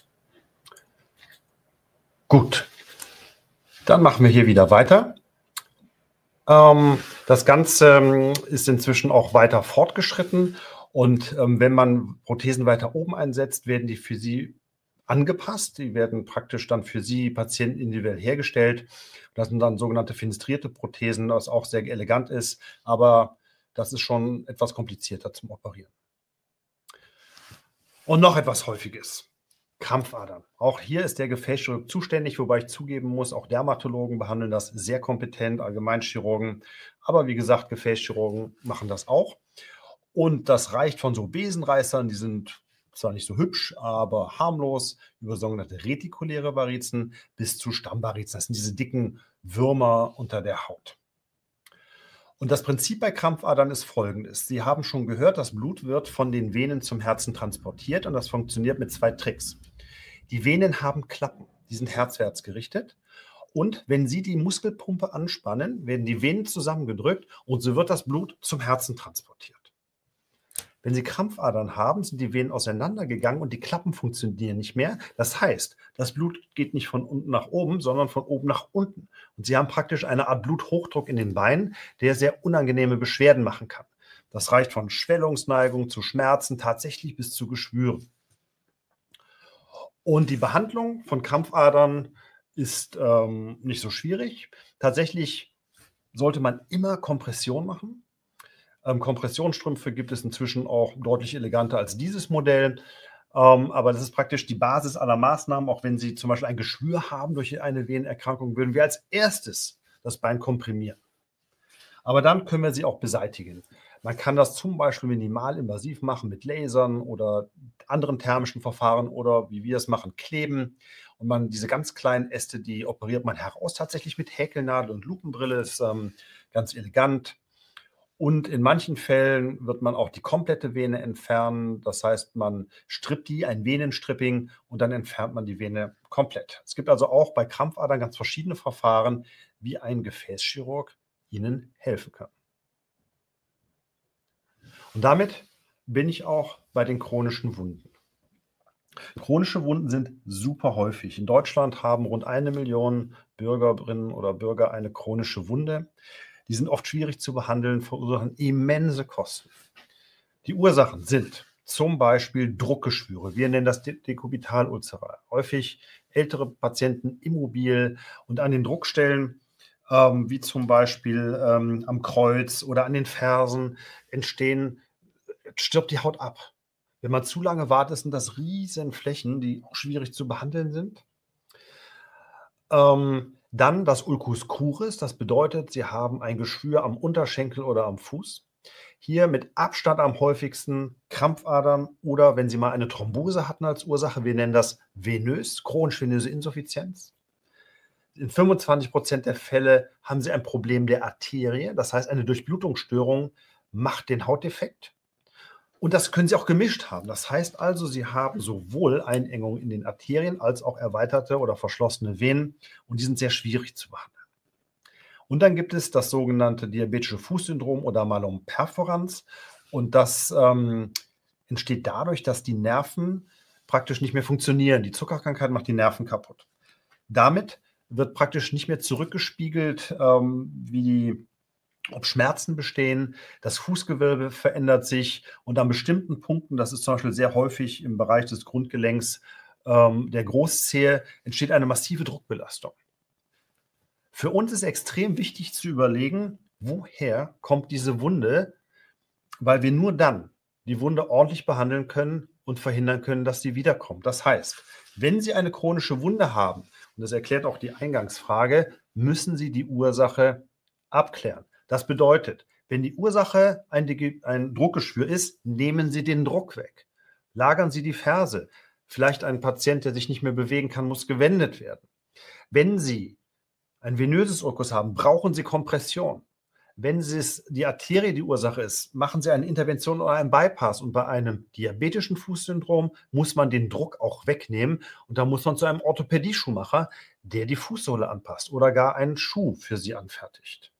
Gut. Dann machen wir hier wieder weiter. Ähm, das Ganze ähm, ist inzwischen auch weiter fortgeschritten und ähm, wenn man Prothesen weiter oben einsetzt, werden die für Sie angepasst. Die werden praktisch dann für Sie Patienten individuell hergestellt. Das sind dann sogenannte fenestrierte Prothesen, was auch sehr elegant ist, aber das ist schon etwas komplizierter zum Operieren. Und noch etwas Häufiges. Krampfadern. Auch hier ist der Gefäßchirurg zuständig, wobei ich zugeben muss, auch Dermatologen behandeln das sehr kompetent, Allgemeinchirurgen. Aber wie gesagt, Gefäßchirurgen machen das auch. Und das reicht von so Besenreißern, die sind zwar nicht so hübsch, aber harmlos, über sogenannte retikuläre Varizen bis zu Stammvarizen. Das sind diese dicken Würmer unter der Haut. Und das Prinzip bei Krampfadern ist folgendes. Sie haben schon gehört, das Blut wird von den Venen zum Herzen transportiert und das funktioniert mit zwei Tricks. Die Venen haben Klappen, die sind herzwärts gerichtet. Und wenn Sie die Muskelpumpe anspannen, werden die Venen zusammengedrückt und so wird das Blut zum Herzen transportiert. Wenn Sie Krampfadern haben, sind die Venen auseinandergegangen und die Klappen funktionieren nicht mehr. Das heißt, das Blut geht nicht von unten nach oben, sondern von oben nach unten. Und Sie haben praktisch eine Art Bluthochdruck in den Beinen, der sehr unangenehme Beschwerden machen kann. Das reicht von Schwellungsneigung zu Schmerzen, tatsächlich bis zu Geschwüren. Und die Behandlung von Krampfadern ist ähm, nicht so schwierig. Tatsächlich sollte man immer Kompression machen. Ähm, Kompressionsstrümpfe gibt es inzwischen auch deutlich eleganter als dieses Modell. Ähm, aber das ist praktisch die Basis aller Maßnahmen. Auch wenn Sie zum Beispiel ein Geschwür haben durch eine Venenerkrankung, würden wir als erstes das Bein komprimieren. Aber dann können wir sie auch beseitigen. Man kann das zum Beispiel minimalinvasiv machen mit Lasern oder anderen thermischen Verfahren oder, wie wir es machen, kleben. Und man diese ganz kleinen Äste, die operiert man heraus, tatsächlich mit Häkelnadel und Lupenbrille. Das ist ähm, ganz elegant. Und in manchen Fällen wird man auch die komplette Vene entfernen. Das heißt, man strippt die, ein Venenstripping, und dann entfernt man die Vene komplett. Es gibt also auch bei Krampfadern ganz verschiedene Verfahren, wie ein Gefäßchirurg Ihnen helfen kann. Und damit bin ich auch bei den chronischen Wunden. Chronische Wunden sind super häufig. In Deutschland haben rund eine Million Bürgerinnen oder Bürger eine chronische Wunde. Die sind oft schwierig zu behandeln, verursachen immense Kosten. Die Ursachen sind zum Beispiel Druckgeschwüre. Wir nennen das Dekubitalulcer. Häufig ältere Patienten immobil und an den Druckstellen, ähm, wie zum Beispiel ähm, am Kreuz oder an den Fersen, entstehen, stirbt die Haut ab. Wenn man zu lange wartet, sind das riesen Flächen, die auch schwierig zu behandeln sind. Ähm, Dann das Ulcus cruris, das bedeutet, Sie haben ein Geschwür am Unterschenkel oder am Fuß. Hier mit Abstand am häufigsten Krampfadern oder wenn Sie mal eine Thrombose hatten als Ursache, wir nennen das venös, chronisch-venöse Insuffizienz. In fünfundzwanzig Prozent der Fälle haben Sie ein Problem der Arterie, das heißt eine Durchblutungsstörung macht den Hautdefekt. Und das können Sie auch gemischt haben. Das heißt also, Sie haben sowohl Einengungen in den Arterien als auch erweiterte oder verschlossene Venen und die sind sehr schwierig zu behandeln. Und dann gibt es das sogenannte diabetische Fußsyndrom oder Malum perforans und das ähm, entsteht dadurch, dass die Nerven praktisch nicht mehr funktionieren. Die Zuckerkrankheit macht die Nerven kaputt. Damit wird praktisch nicht mehr zurückgespiegelt, ähm, wie die ob Schmerzen bestehen, das Fußgewölbe verändert sich und an bestimmten Punkten, das ist zum Beispiel sehr häufig im Bereich des Grundgelenks ähm, der Großzehe, entsteht eine massive Druckbelastung. Für uns ist extrem wichtig zu überlegen, woher kommt diese Wunde, weil wir nur dann die Wunde ordentlich behandeln können und verhindern können, dass sie wiederkommt. Das heißt, wenn Sie eine chronische Wunde haben, und das erklärt auch die Eingangsfrage, müssen Sie die Ursache abklären. Das bedeutet, wenn die Ursache ein, ein Druckgeschwür ist, nehmen Sie den Druck weg. Lagern Sie die Ferse. Vielleicht ein Patient, der sich nicht mehr bewegen kann, muss gewendet werden. Wenn Sie ein venöses Ulkus haben, brauchen Sie Kompression. Wenn es die Arterie die Ursache ist, machen Sie eine Intervention oder einen Bypass. Und bei einem diabetischen Fußsyndrom muss man den Druck auch wegnehmen. Und da muss man zu einem Orthopädie-Schuhmacher, der die Fußsohle anpasst oder gar einen Schuh für Sie anfertigt.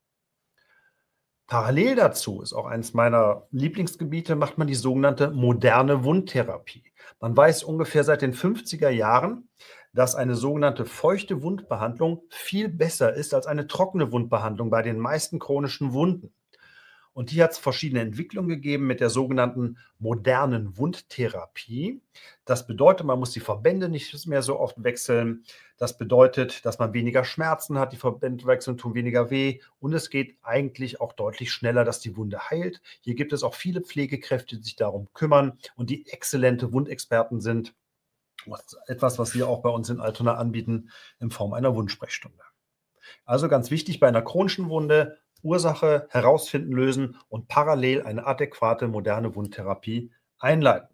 Parallel dazu ist auch eines meiner Lieblingsgebiete, macht man die sogenannte moderne Wundtherapie. Man weiß ungefähr seit den fünfziger Jahren, dass eine sogenannte feuchte Wundbehandlung viel besser ist als eine trockene Wundbehandlung bei den meisten chronischen Wunden. Und hier hat es verschiedene Entwicklungen gegeben mit der sogenannten modernen Wundtherapie. Das bedeutet, man muss die Verbände nicht mehr so oft wechseln. Das bedeutet, dass man weniger Schmerzen hat, die Verbände wechseln, tun weniger weh. Und es geht eigentlich auch deutlich schneller, dass die Wunde heilt. Hier gibt es auch viele Pflegekräfte, die sich darum kümmern und die exzellente Wundexperten sind. Etwas, was wir auch bei uns in Altona anbieten, in Form einer Wundsprechstunde. Also ganz wichtig bei einer chronischen Wunde, Ursache herausfinden, lösen und parallel eine adäquate moderne Wundtherapie einleiten.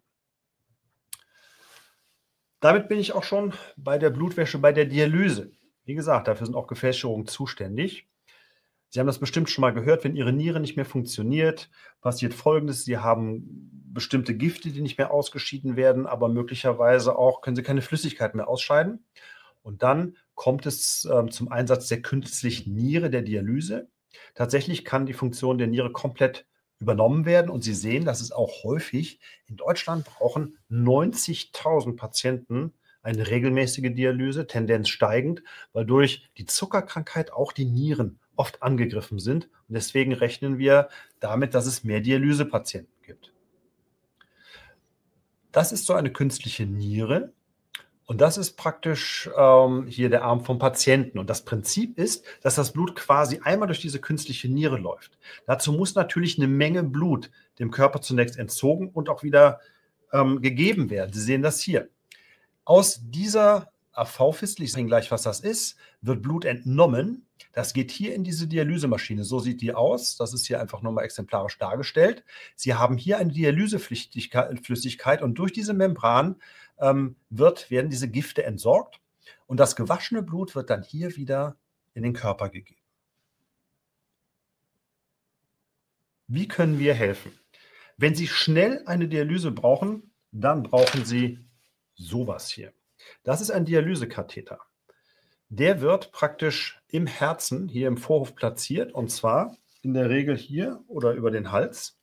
Damit bin ich auch schon bei der Blutwäsche, bei der Dialyse. Wie gesagt, dafür sind auch Gefäßchirurgen zuständig. Sie haben das bestimmt schon mal gehört, wenn Ihre Niere nicht mehr funktioniert, passiert Folgendes. Sie haben bestimmte Gifte, die nicht mehr ausgeschieden werden, aber möglicherweise auch können Sie keine Flüssigkeit mehr ausscheiden. Und dann kommt es äh, zum Einsatz der künstlichen Niere, der Dialyse. Tatsächlich kann die Funktion der Niere komplett übernommen werden und Sie sehen, dass es auch häufig in Deutschland brauchen neunzigtausend Patienten eine regelmäßige Dialyse, Tendenz steigend, weil durch die Zuckerkrankheit auch die Nieren oft angegriffen sind und deswegen rechnen wir damit, dass es mehr Dialysepatienten gibt. Das ist so eine künstliche Niere Und das ist praktisch ähm, hier der Arm vom Patienten. Und das Prinzip ist, dass das Blut quasi einmal durch diese künstliche Niere läuft. Dazu muss natürlich eine Menge Blut dem Körper zunächst entzogen und auch wieder ähm, gegeben werden. Sie sehen das hier. Aus dieser A V-Fistel, ich sage Ihnen gleich, was das ist, wird Blut entnommen. Das geht hier in diese Dialysemaschine. So sieht die aus. Das ist hier einfach nur mal exemplarisch dargestellt. Sie haben hier eine Dialyseflüssigkeit und durch diese Membran ähm, wird, werden diese Gifte entsorgt und das gewaschene Blut wird dann hier wieder in den Körper gegeben. Wie können wir helfen? Wenn Sie schnell eine Dialyse brauchen, dann brauchen Sie sowas hier. Das ist ein Dialysekatheter. Der wird praktisch im Herzen, hier im Vorhof platziert, und zwar in der Regel hier oder über den Hals.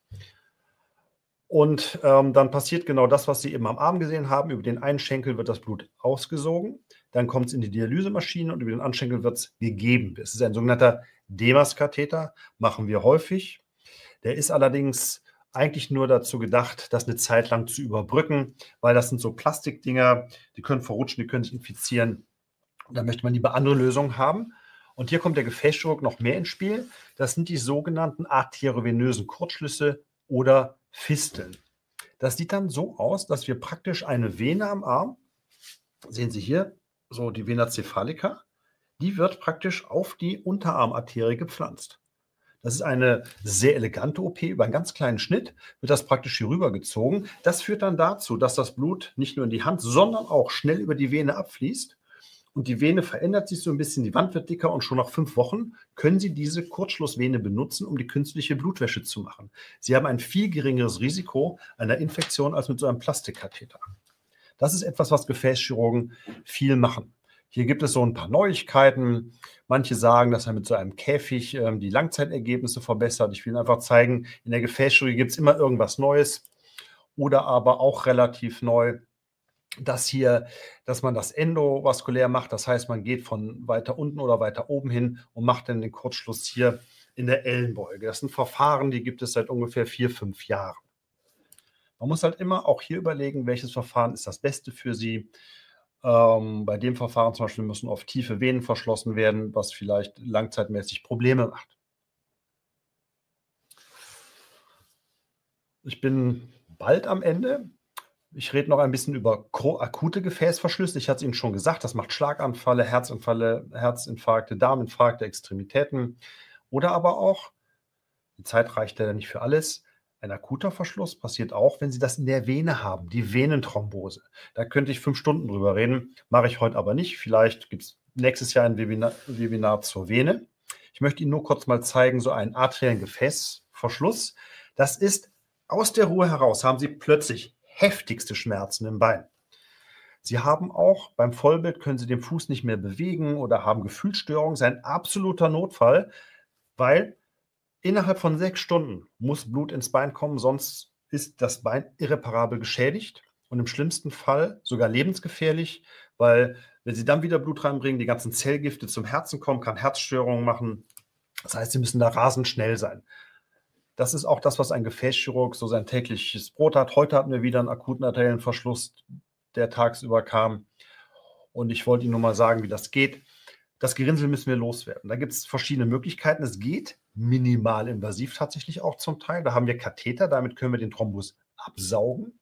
Und ähm, dann passiert genau das, was Sie eben am Arm gesehen haben. Über den einen Schenkel wird das Blut ausgesogen, dann kommt es in die Dialysemaschine und über den anderen Schenkel wird es gegeben. Das ist ein sogenannter Demas-Katheter, machen wir häufig. Der ist allerdings eigentlich nur dazu gedacht, das eine Zeit lang zu überbrücken, weil das sind so Plastikdinger, die können verrutschen, die können sich infizieren. Da möchte man lieber andere Lösungen haben. Und hier kommt der Gefäßchirurg noch mehr ins Spiel. Das sind die sogenannten arteriovenösen Kurzschlüsse oder Fisteln. Das sieht dann so aus, dass wir praktisch eine Vene am Arm, sehen Sie hier, so die Vena cephalica, die wird praktisch auf die Unterarmarterie gepflanzt. Das ist eine sehr elegante O P. Über einen ganz kleinen Schnitt wird das praktisch hier rüber gezogen. Das führt dann dazu, dass das Blut nicht nur in die Hand, sondern auch schnell über die Vene abfließt. Und die Vene verändert sich so ein bisschen, die Wand wird dicker und schon nach fünf Wochen können Sie diese Kurzschlussvene benutzen, um die künstliche Blutwäsche zu machen. Sie haben ein viel geringeres Risiko einer Infektion als mit so einem Plastikkatheter. Das ist etwas, was Gefäßchirurgen viel machen. Hier gibt es so ein paar Neuigkeiten. Manche sagen, dass er mit so einem Käfig ähm, die Langzeitergebnisse verbessert. Ich will Ihnen einfach zeigen, in der Gefäßchirurgie gibt es immer irgendwas Neues. Oder aber auch relativ neu, dass hier, dass man das endovaskulär macht. Das heißt, man geht von weiter unten oder weiter oben hin und macht dann den Kurzschluss hier in der Ellenbeuge. Das sind Verfahren, die gibt es seit ungefähr vier, fünf Jahren. Man muss halt immer auch hier überlegen, welches Verfahren ist das Beste für Sie. Ähm, bei dem Verfahren zum Beispiel müssen oft tiefe Venen verschlossen werden, was vielleicht langzeitmäßig Probleme macht. Ich bin bald am Ende. Ich rede noch ein bisschen über akute Gefäßverschlüsse. Ich hatte es Ihnen schon gesagt, das macht Schlaganfälle, Herzinfälle, Herzinfarkte, Darminfarkte, Extremitäten oder aber auch, die Zeit reicht leider nicht für alles, ein akuter Verschluss passiert auch, wenn Sie das in der Vene haben, die Venenthrombose. Da könnte ich fünf Stunden drüber reden, mache ich heute aber nicht. Vielleicht gibt es nächstes Jahr ein Webinar, Webinar zur Vene. Ich möchte Ihnen nur kurz mal zeigen, so einen arteriellen Gefäßverschluss. Das ist aus der Ruhe heraus, haben Sie plötzlich heftigste Schmerzen im Bein. Sie haben auch beim Vollbild, können Sie den Fuß nicht mehr bewegen oder haben Gefühlsstörungen. Das ist ein absoluter Notfall, weil innerhalb von sechs Stunden muss Blut ins Bein kommen, sonst ist das Bein irreparabel geschädigt und im schlimmsten Fall sogar lebensgefährlich, weil wenn Sie dann wieder Blut reinbringen, die ganzen Zellgifte zum Herzen kommen, kann Herzstörungen machen. Das heißt, Sie müssen da rasend schnell sein. Das ist auch das, was ein Gefäßchirurg so sein tägliches Brot hat. Heute hatten wir wieder einen akuten arteriellen Verschluss, der tagsüber kam. Und ich wollte Ihnen nur mal sagen, wie das geht. Das Gerinnsel müssen wir loswerden. Da gibt es verschiedene Möglichkeiten. Es geht minimal invasiv tatsächlich auch zum Teil. Da haben wir Katheter, damit können wir den Thrombus absaugen.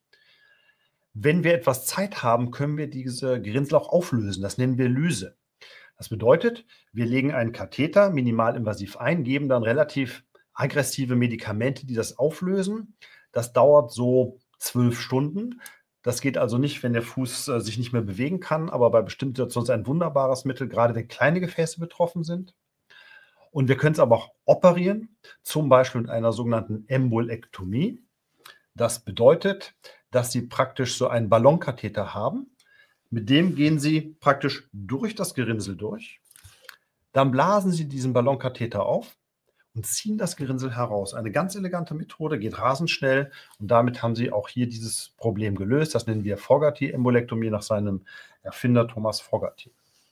Wenn wir etwas Zeit haben, können wir diese Gerinnsel auch auflösen. Das nennen wir Lyse. Das bedeutet, wir legen einen Katheter minimal invasiv ein, geben dann relativ aggressive Medikamente, die das auflösen. Das dauert so zwölf Stunden. Das geht also nicht, wenn der Fuß äh, sich nicht mehr bewegen kann, aber bei bestimmten Situationen ist ein wunderbares Mittel, gerade wenn kleine Gefäße betroffen sind. Und wir können es aber auch operieren, zum Beispiel mit einer sogenannten Embolektomie. Das bedeutet, dass Sie praktisch so einen Ballonkatheter haben. Mit dem gehen Sie praktisch durch das Gerinnsel durch. Dann blasen Sie diesen Ballonkatheter auf und ziehen das Gerinnsel heraus. Eine ganz elegante Methode, geht rasend schnell und damit haben Sie auch hier dieses Problem gelöst. Das nennen wir Fogarty-Embolektomie nach seinem Erfinder Thomas Fogarty.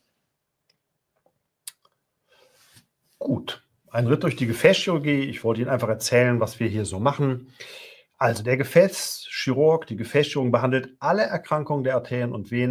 Gut, ein Ritt durch die Gefäßchirurgie. Ich wollte Ihnen einfach erzählen, was wir hier so machen. Also der Gefäßchirurg, die Gefäßchirurgie behandelt alle Erkrankungen der Arterien und Venen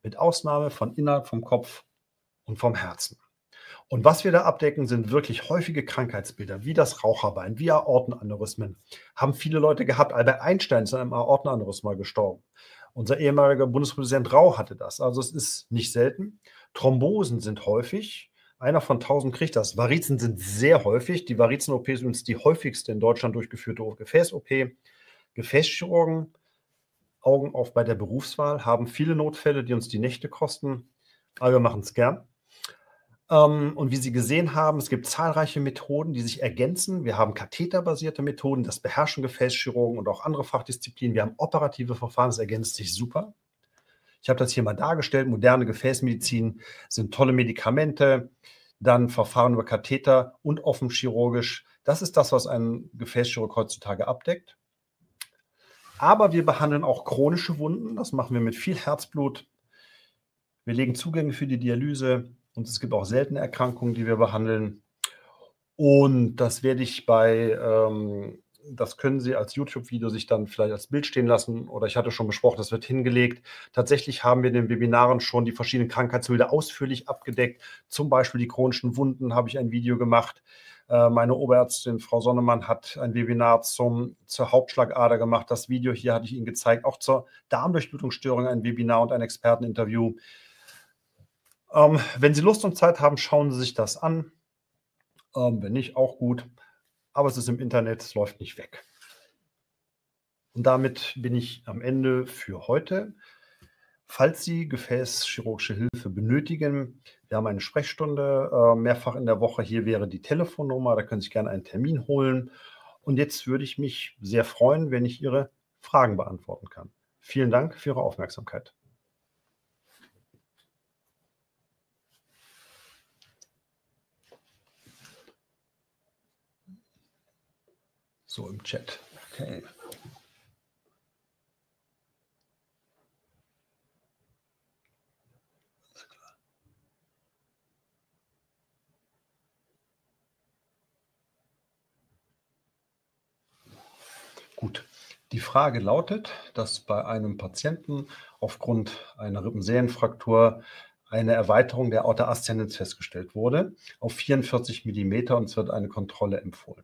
mit Ausnahme von innerhalb vom Kopf und vom Herzen. Und was wir da abdecken, sind wirklich häufige Krankheitsbilder, wie das Raucherbein, wie Aortenaneurysmen. Haben viele Leute gehabt. Albert Einstein ist an einem Aortenaneurysma gestorben. Unser ehemaliger Bundespräsident Rau hatte das. Also es ist nicht selten. Thrombosen sind häufig. Einer von tausend kriegt das. Varizen sind sehr häufig. Die Varizen-O P ist übrigens die häufigste in Deutschland durchgeführte Gefäß-O P. Gefäßchirurgen, Augen auf bei der Berufswahl, haben viele Notfälle, die uns die Nächte kosten. Aber wir machen es gern. Ähm, und wie Sie gesehen haben, es gibt zahlreiche Methoden, die sich ergänzen. Wir haben katheterbasierte Methoden, das beherrschen Gefäßchirurgen und auch andere Fachdisziplinen. Wir haben operative Verfahren, das ergänzt sich super. Ich habe das hier mal dargestellt. Moderne Gefäßmedizin sind tolle Medikamente, dann Verfahren über Katheter und offen chirurgisch. Das ist das, was ein Gefäßchirurg heutzutage abdeckt. Aber wir behandeln auch chronische Wunden. Das machen wir mit viel Herzblut. Wir legen Zugänge für die Dialyse. Und es gibt auch seltene Erkrankungen, die wir behandeln. Und das werde ich bei, ähm, das können Sie als YouTube-Video sich dann vielleicht als Bild stehen lassen. Oder ich hatte schon besprochen, das wird hingelegt. Tatsächlich haben wir in den Webinaren schon die verschiedenen Krankheitsbilder ausführlich abgedeckt. Zum Beispiel die chronischen Wunden habe ich ein Video gemacht. Äh, meine Oberärztin, Frau Sonnemann, hat ein Webinar zum, zur Hauptschlagader gemacht. Das Video hier hatte ich Ihnen gezeigt. Auch zur Darmdurchblutungsstörung ein Webinar und ein Experteninterview. Ähm, wenn Sie Lust und Zeit haben, schauen Sie sich das an. Ähm, wenn nicht, auch gut. Aber es ist im Internet, es läuft nicht weg. Und damit bin ich am Ende für heute. Falls Sie gefäßchirurgische Hilfe benötigen, wir haben eine Sprechstunde äh, mehrfach in der Woche. Hier wäre die Telefonnummer, da können Sie sich gerne einen Termin holen. Und jetzt würde ich mich sehr freuen, wenn ich Ihre Fragen beantworten kann. Vielen Dank für Ihre Aufmerksamkeit. So im Chat. Okay. Gut. Die Frage lautet, dass bei einem Patienten aufgrund einer Rippensehnenfraktur eine Erweiterung der Aorta ascendens festgestellt wurde auf vierundvierzig Millimeter und es wird eine Kontrolle empfohlen.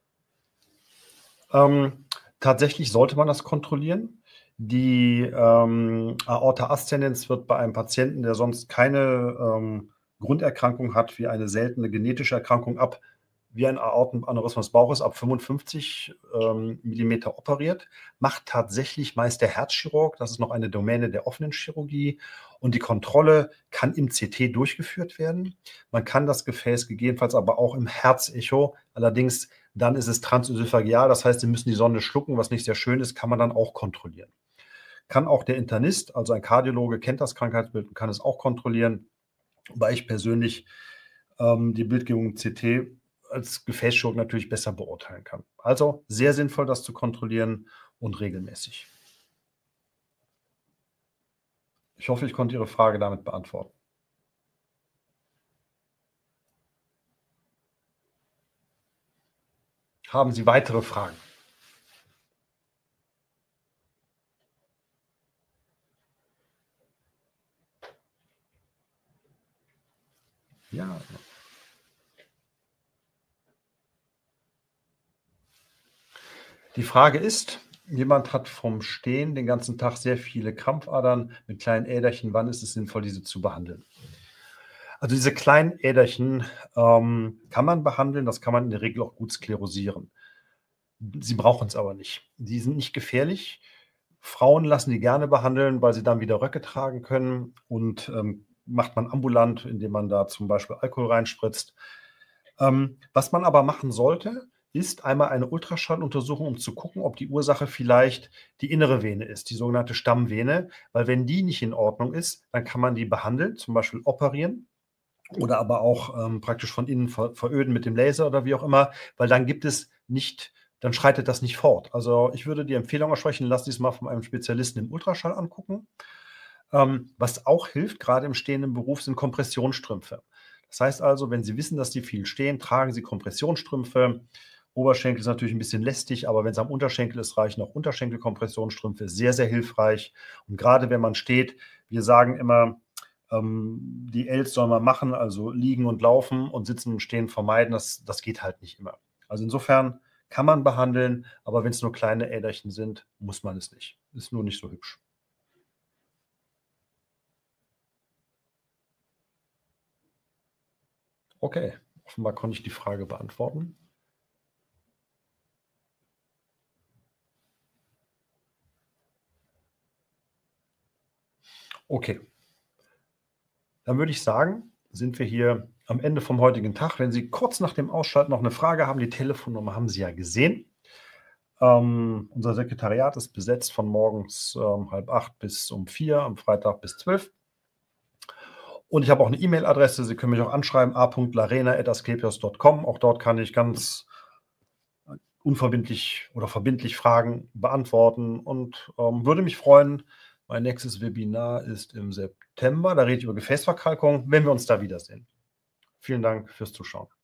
Ähm, tatsächlich sollte man das kontrollieren. Die ähm, Aorta ascendens wird bei einem Patienten, der sonst keine ähm, Grunderkrankung hat, wie eine seltene genetische Erkrankung ab, wie ein Aortenaneurysma des Bauches, ab fünfundfünfzig ähm, Millimeter operiert, macht tatsächlich meist der Herzchirurg. Das ist noch eine Domäne der offenen Chirurgie. Und die Kontrolle kann im C T durchgeführt werden. Man kann das Gefäß gegebenenfalls aber auch im Herzecho, allerdings dann ist es transösophageal, das heißt, Sie müssen die Sonde schlucken, was nicht sehr schön ist, kann man dann auch kontrollieren. Kann auch der Internist, also ein Kardiologe, kennt das Krankheitsbild und kann es auch kontrollieren, wobei ich persönlich ähm, die Bildgebung im C T als Gefäßchirurg natürlich besser beurteilen kann. Also sehr sinnvoll, das zu kontrollieren und regelmäßig. Ich hoffe, ich konnte Ihre Frage damit beantworten. Haben Sie weitere Fragen? Ja. Die Frage ist, jemand hat vom Stehen den ganzen Tag sehr viele Krampfadern mit kleinen Äderchen. Wann ist es sinnvoll, diese zu behandeln? Also diese kleinen Äderchen ähm, kann man behandeln, das kann man in der Regel auch gut sklerosieren. Sie brauchen es aber nicht. Die sind nicht gefährlich. Frauen lassen die gerne behandeln, weil sie dann wieder Röcke tragen können und ähm, macht man ambulant, indem man da zum Beispiel Alkohol reinspritzt. Ähm, was man aber machen sollte, ist einmal eine Ultraschalluntersuchung, um zu gucken, ob die Ursache vielleicht die innere Vene ist, die sogenannte Stammvene, weil wenn die nicht in Ordnung ist, dann kann man die behandeln, zum Beispiel operieren oder aber auch ähm, praktisch von innen ver veröden mit dem Laser oder wie auch immer, weil dann gibt es nicht, dann schreitet das nicht fort. Also ich würde die Empfehlung aussprechen, lass dies mal von einem Spezialisten im Ultraschall angucken. Ähm, was auch hilft, gerade im stehenden Beruf, sind Kompressionsstrümpfe. Das heißt also, wenn Sie wissen, dass Sie viel stehen, tragen Sie Kompressionsstrümpfe Oberschenkel ist natürlich ein bisschen lästig, aber wenn es am Unterschenkel ist, reichen auch Unterschenkelkompressionsstrümpfe sehr, sehr hilfreich. Und gerade wenn man steht, wir sagen immer, ähm, die Ls soll man machen, also liegen und laufen und sitzen und stehen vermeiden, das, das geht halt nicht immer. Also insofern kann man behandeln, aber wenn es nur kleine Äderchen sind, muss man es nicht. Ist nur nicht so hübsch. Okay, offenbar konnte ich die Frage beantworten. Okay. Dann würde ich sagen, sind wir hier am Ende vom heutigen Tag. Wenn Sie kurz nach dem Ausschalten noch eine Frage haben, die Telefonnummer haben Sie ja gesehen. Ähm, unser Sekretariat ist besetzt von morgens ähm, halb acht bis um vier, am Freitag bis zwölf. Und ich habe auch eine E-Mail-Adresse. Sie können mich auch anschreiben, a punkt larena at asklepios punkt com. Auch dort kann ich ganz unverbindlich oder verbindlich Fragen beantworten und ähm, würde mich freuen. Mein nächstes Webinar ist im September. Da rede ich über Gefäßverkalkung, wenn wir uns da wiedersehen. Vielen Dank fürs Zuschauen.